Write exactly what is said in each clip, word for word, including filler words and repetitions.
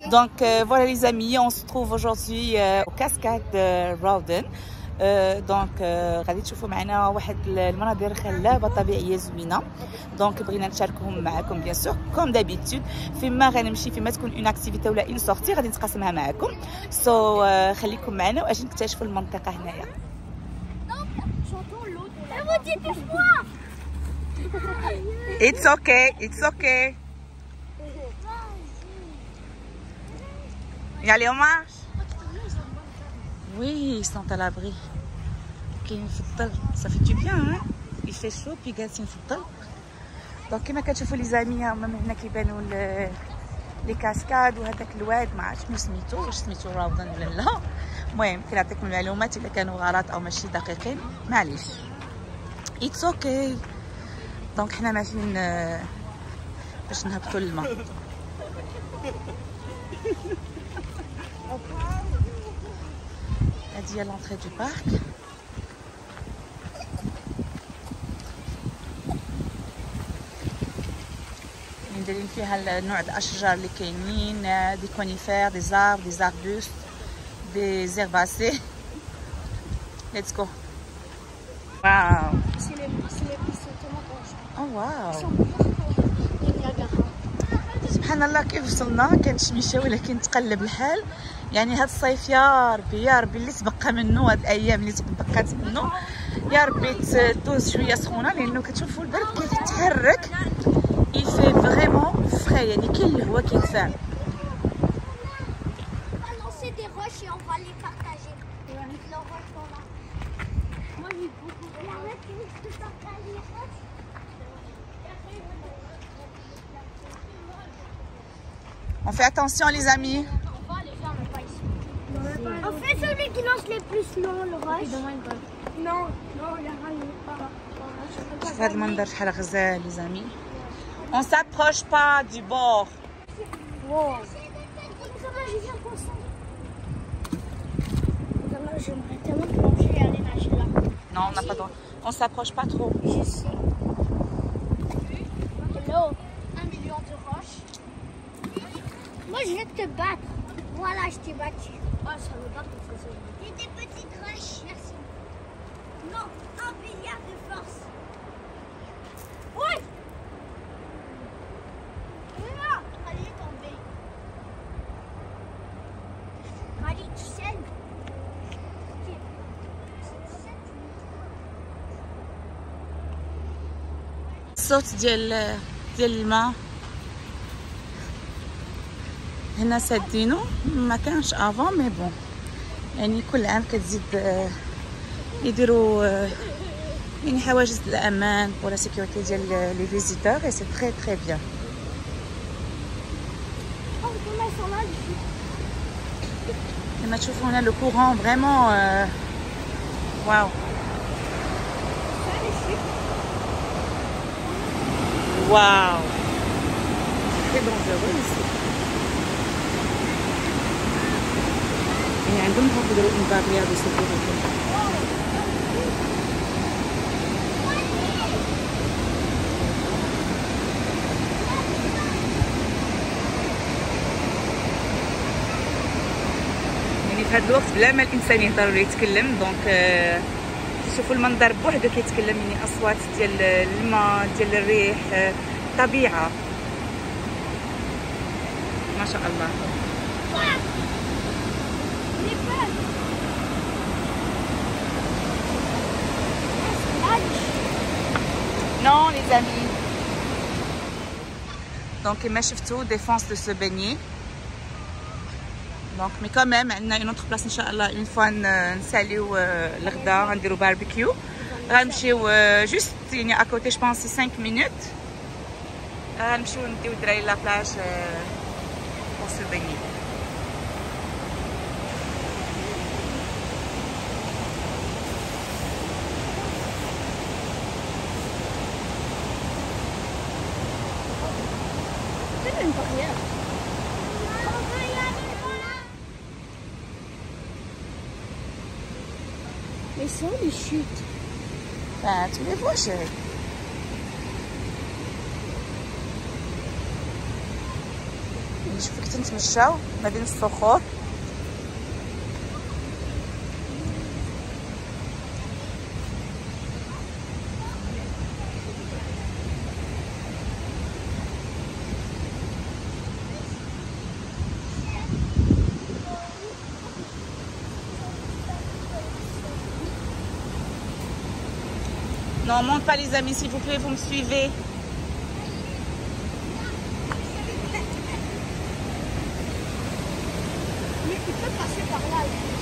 Donc euh, voilà les amis, on se trouve aujourd'hui euh, aux cascades de Rawdon. euh, دونك غادي تشوفوا معنا واحد المناظر خلابه طبيعيه زوينه. دونك بغينا نشاركهم معكم بيان سور كوم دابيتود. فيما غنمشي فيما تكون اون اكتيفيتي ولا اون سورتي غادي نتقاسمها معكم. سو so, uh, خليكم معنا واجي نكتشفوا المنطقه هنايا. It's okay, it's okay. Y aller au marche? Oui, ils sont à l'abri. Ça fait du bien, hein? Il fait chaud, puis جالسين في الظل. دونك كما كتشوفوا لي زامي هما من هنا كيبانوا لي كاسكاد وهذاك الواد ما عرفتش شنو سميتو، واش سميتو راودن ولا لا. المهم كنعطيكم المعلومات الا كانوا غلط او ماشي دقيقين معليش. It's okay. دونك حنا ماشيين باش نهبطوا للماء. هادي هي لونطري دو بارك. دايرين فيها نوع الاشجار اللي كاينين، دي كونيفير، دي زارب، دي زاربوست، دي زيرباسي. ليتس جو. واو او واو سبحان الله كيف وصلنا. كانت شميشه ولكن تقلب الحال. يعني هذا الصيف يا ربي يا ربي اللي تبقى منه، هاد الايام اللي تبقات منه يا ربي تدوز شويه سخونه، لانه كتشوفوا البرد كيف يتحرك. il fait vraiment frais. يعني كاين الهواء كيدفع. On fait attention les amis. On fait celui qui lance les plus longs, le rush. Non, non, le rush n'est pas. شوف هاد المنظر شحال غزال les amis. On s'approche pas du bord. Wow. J'aimerais tellement plonger et aller nager là. Non, on n'a pas droit. On s'approche pas trop. Je sais. Hello. Un million de roches. Moi, je vais te battre. Voilà, je t'ai battu. Oh, ça me bat pour ça. Et des petites roches. Merci. Non, un milliard de force. Oui. Allez, tomber. Allez, tu saignes. الصوت ديال ديال الماء هنا سادينو، ما كانش افون مي بون. يعني كل عام كتزيد يديروا يعني حواجز الامان ولا سيكوريتي ديال لي فيزيتور اي سي تري تري بيان. كما تشوفوا هنا لو كورون فريمون واو واو très dangereux ici. يعني عندهم حق يديروا une barrière de sécurité. يعني في هذا الوقت بلا ما الانسان يهضر ولا يتكلم. دونك شوفوا المنظر بوحدو كيتكلم. يعني اصوات ديال الماء ديال الريح طبيعه ما شاء الله. Non les amis. Donc كما شفتوا défense de se baigner. دونك مي كوميم عندنا اون اوتر بلاص ان شاء الله اون فوا نساليو الغدا غنديرو باربيكيو. غنمشيو جوست يعني اكوتي جو بونس خمس مينوت. غنمشيو نديو الدراري لا بلاج بور سو باني. Mais c'est où les chutes? Bah, tu les vois, chérie. نشوفو كي تنتمشاو ما بين الصخور. Non, on monte pas les amis, s'il vous plaît, vous me suivez. Mais tu peux passer par là.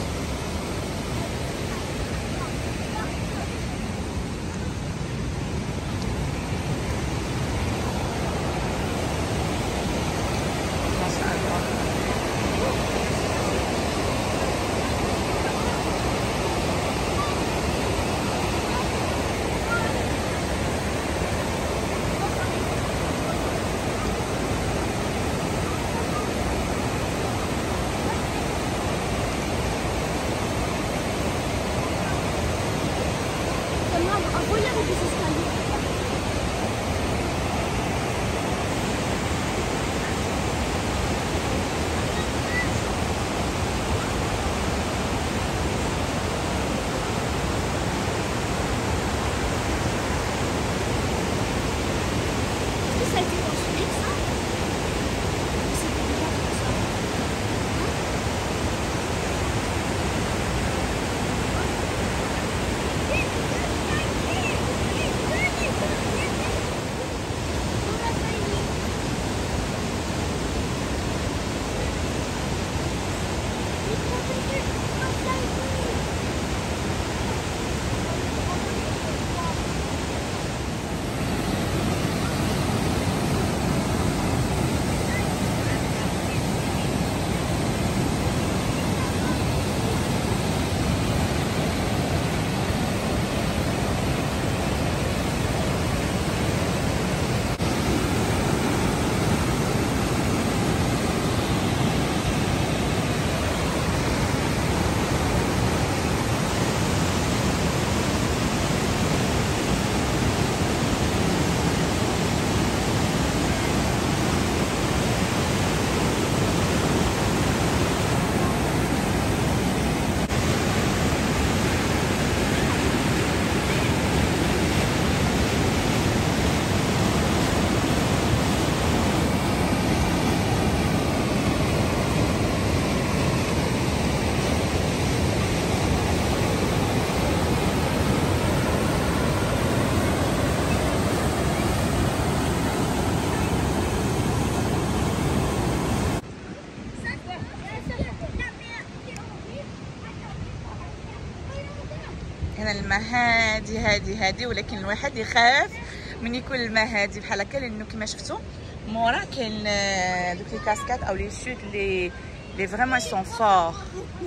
هنا الماء هادي هادي هادي، ولكن الواحد يخاف من يكون الماء هادي بحال هكا، لانه كما شفتوا مورا كاين دوك لي كاسكاد او لي شوت لي لي فريمون سون فور،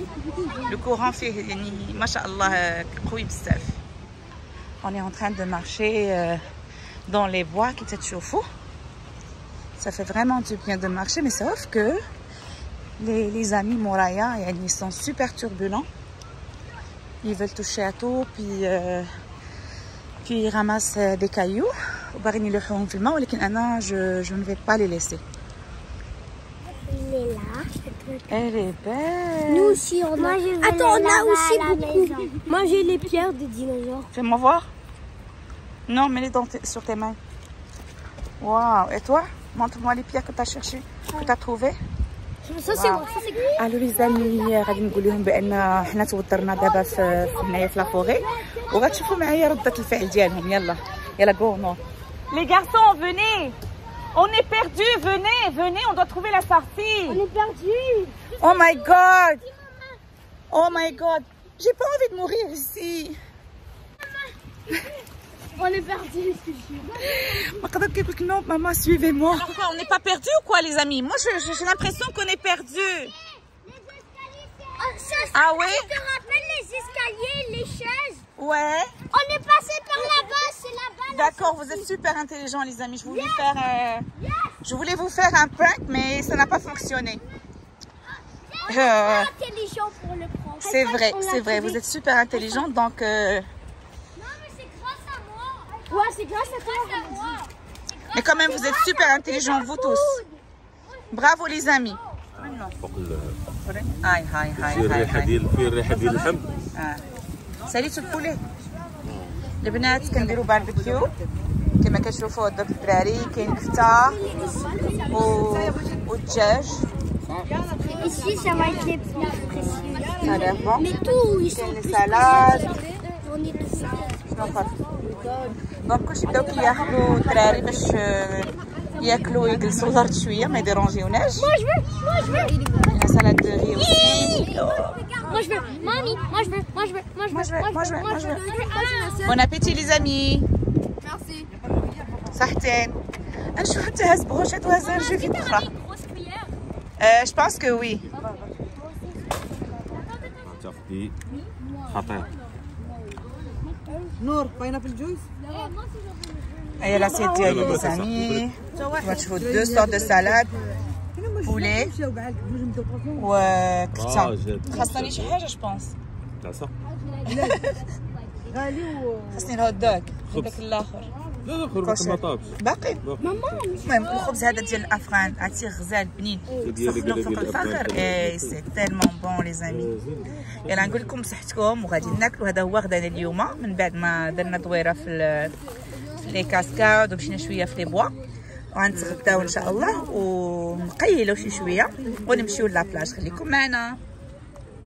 لو كورون فيه يعني ما شاء الله قوي بزاف. On est en train de marcher euh, dans les bois qui تتشوفوا. Ça fait vraiment du bien de marcher, mais sauf que les, les amis moraïa, ils sont super turbulents. Ils veulent toucher à tout, puis, euh, puis ils ramassent des cailloux. Je, je ne vais pas les laisser. Il est là. Elle est belle. Nous aussi, on a. Attends, on a aussi beaucoup. Moi, j'ai les pierres des dinosaures. Fais-moi voir. Non, mets-les tes, sur tes mains. Waouh. Et toi? Montre-moi les pierres que tu as cherchées, que tu as trouvées. Ça c'est moi. الو لي زامي غادي نقول لهم بان حنا توضرنا دابا في هنايا في لافوري، وغتشوفوا معايا ردة الفعل ديالهم. يلا يلا جو نو. Les garçons, venez. On est perdus, venez, venez, on doit trouver la sortie. On est perdus. Oh my god. Oh my god. J'ai pas envie de mourir ici. On est perdus. Non, maman, suivez-moi. Alors quoi, on n'est pas perdus ou quoi, les amis? Moi, j'ai l'impression qu'on est perdus. Ah ouais? Tu te rappelles les escaliers, les chaises? Ouais. On est passé par là-bas, c'est là-bas. D'accord, vous êtes super intelligents, les amis. Je voulais yes. faire, euh, yes. je voulais vous faire un prank, mais ça n'a pas fonctionné. On est euh, intelligent pour le prendre. C'est vrai, c'est vrai. Vous êtes super intelligents, donc. Euh... Non, mais c'est grâce à moi. Ouais, c'est grâce à toi. Mais quand même, vous êtes super intelligents, vous tous. برافو لي زامي. فوق هاي هاي هاي فيه الريحه ديال فيه الريحه ديال اللحم. اه ساليتو البولي. البنات كنديروا باربيكيو كما كتشوفوا دوك الدراري. كاين كفته و والدجاج. Ici, ça va être les plus précieux. هذا بون. Mais tout, ils sont كاين plus السلاد. On est tout ça. شنو اخر؟ دونك كلشي بداو كياخذوا الدراري باش ياكلوا ويجلسوا الارض شويه ما يديرونجيوناش. Moi, je veux. Moi, je veux. كاين سلاد دو ري اوسي. Moi, je veux. Mamie, moi, je veux. Moi, je veux. Moi, je Moi, je veux. Moi, je veux. Moi, je veux. veux. بون ابيتي لي زامي. Merci. صحتين. نشوف حتى هاز بروشيت وهاز رجيفيت اخرى. Euh, je pense que oui. تاخدي خطير. نور باينابل جويس. هي لاسيت ديالي لي زامي. تشوفوا دو سورت دو سالاد بولي وكفته. خاصني شي حاجه جو بونس. العصا غالي و خاصني الهوت دوغ هذاك الاخر. لا لا خربوط ما طابش باقي. المهم الخبز هذا ديال الافغان عرفتي غزال بنين سخنو فوق الفخر. اي سي تيلمون بون لي زامي. يلا نقول لكم صحتكم وغادي ناكلوا. هذا هو غدانا اليوم من بعد ما درنا دويره في لي كاسكاد ومشينا شويه في لي بوا وغنتغداو ان شاء الله ونقيلوا شي شويه ونمشيو لابلاج. خليكم معنا.